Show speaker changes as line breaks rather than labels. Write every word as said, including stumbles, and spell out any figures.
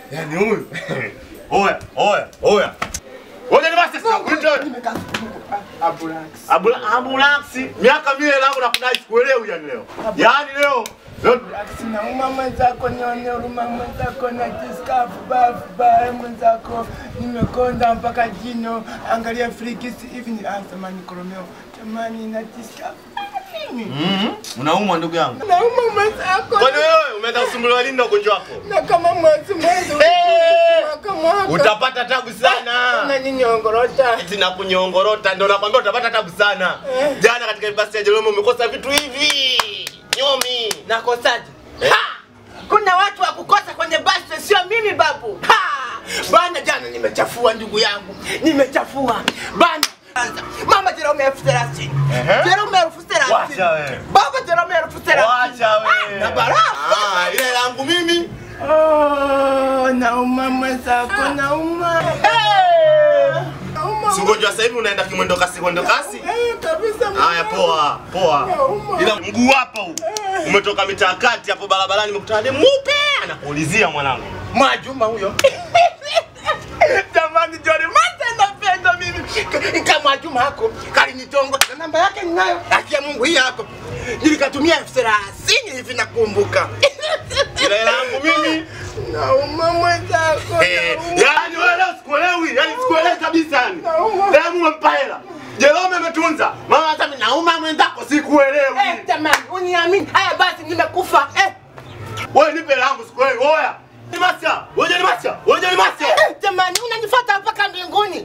Yaani huyu. Oya, oya, oya. Ngoja nimase sasa kuita. Ambulance. Ambulance. Miaka mile langu na kudai sikuelewi yani leo. Yaani leo
Sina umama zako nione umama zako na kiskafu bafu bae mwenzako nimekonda mpaka jino angalia frikisi hivi ni Anthony Koromeo tamani na kiskafu
Mhm. Unaumwa ndugu yangu.
Nauma mwenzako.
Kwani wewe umeenda kusumbuliwa lini na ugonjwa wako?
Na kama mwezi mwezi
Hey! Utapata tabu sana.
Na ninyongorota.
Sina kunyongorota ndio nakwambia utapata tabu sana. Eh. Jana katika basi ya Jerome umekosa vitu hivi. Nyomi.
Nakosaje?
Eh.
Kuna watu wa kukosa kwenye basi sio mimi babu. Ha! Bana jana nimechafua ndugu yangu. Nimechafua. Bana Mama Jerome elfu thelathini. Jerome elfu thelathini.
Wacha wewe.
Baba Jerome elfu thelathini.
Wacha wewe.
Na baraka.
Ah, ile langu mimi.
Oh, nauma mwenzako nauma.
Si ugonjwa sasa hivi unaenda kimwendo kasi kwendo kasi?
Eh, kabisa.
Haya poa, poa. Ila mguu hapa huu. Umetoka mitaa kati hapo barabarani nimekutana na mupe anakuulizia mwanangu.
Mwajuma huyo. Jamani Jori mate napenda mimi. Kama Juma hako kalinitongo na namba yake ninayo. Akia Mungu hii hapo. Nilikatumia elfu thelathini hivi nakumbuka.
Ile langu mimi.
Nauma mwenzako.
Eh, yani wewe leo sikuelewi, yani sikuelewi kabisa yani. Demu umempa hela. Jerome ametunza. Mama sasa mimi nauma mwenzako sikuelewi.
Eh, jamani, uniamini. Haya basi nimekufa. Eh.
Wewe nipe langu sikuelewi. Oya. Ni macha. Wewe ni macha. Wewe ni macha.
Eh, jamani unanifuata mpaka mbinguni.